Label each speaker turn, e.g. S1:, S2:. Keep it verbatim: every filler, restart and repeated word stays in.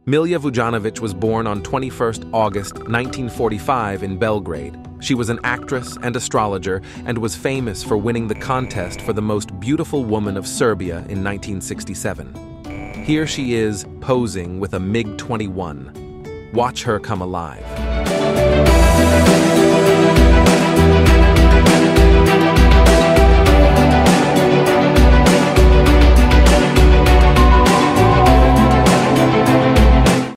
S1: Milja Vujanovic was born on twenty-first August nineteen forty-five in Belgrade. She was an actress and astrologer and was famous for winning the contest for the most beautiful woman of Serbia in nineteen sixty-seven. Here she is posing with a MiG twenty-one. Watch her come alive.